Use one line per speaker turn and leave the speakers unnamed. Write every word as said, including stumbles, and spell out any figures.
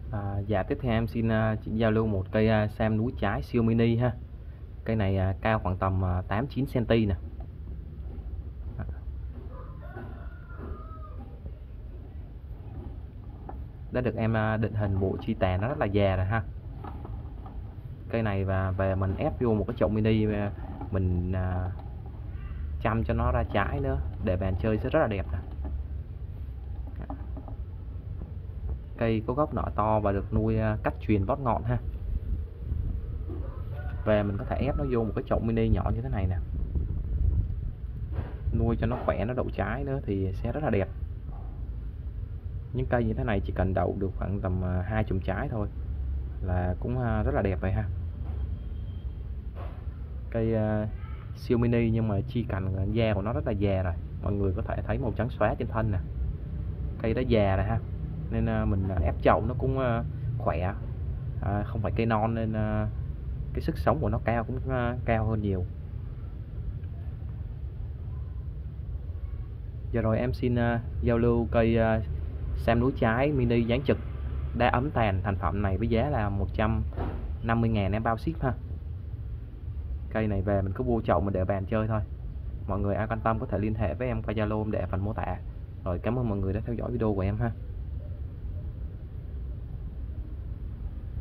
À, dạ tiếp theo em xin à, chỉ giao lưu một cây à, sam núi trái siêu mini ha. Cây này à, cao khoảng tầm à, tám chín cm nè. Đã được em à, định hình bộ chi tàn nó rất là già rồi ha. Cây này và về mình ép vô một cái chậu mini và mình à, chăm cho nó ra trái nữa để bàn chơi sẽ rất là đẹp nè. Cây có gốc nọ to và được nuôi à, cách truyền vót ngọn ha. Về mình có thể ép nó vô một cái chậu mini nhỏ như thế này nè, nuôi cho nó khỏe, nó đậu trái nữa thì sẽ rất là đẹp. Những cây như thế này chỉ cần đậu được khoảng tầm hai chùm trái thôi là cũng rất là đẹp rồi ha. Cây uh, siêu mini nhưng mà chi cành da của nó rất là già rồi, mọi người có thể thấy màu trắng xóa trên thân nè. Cây đã già rồi ha, nên uh, mình ép chậu nó cũng uh, khỏe, uh, không phải cây non nên uh, cái sức sống của nó cao cũng uh, cao hơn nhiều. Giờ rồi em xin uh, giao lưu cây uh, sam núi trái mini dáng trực đá ấm tàn. Thành phẩm này với giá là một trăm năm mươi ngàn em bao ship ha. Cây này về mình cứ vô chậu mình để bàn chơi thôi. Mọi người ai quan tâm có thể liên hệ với em qua Zalo để phần mô tả. Rồi cảm ơn mọi người đã theo dõi video của em ha.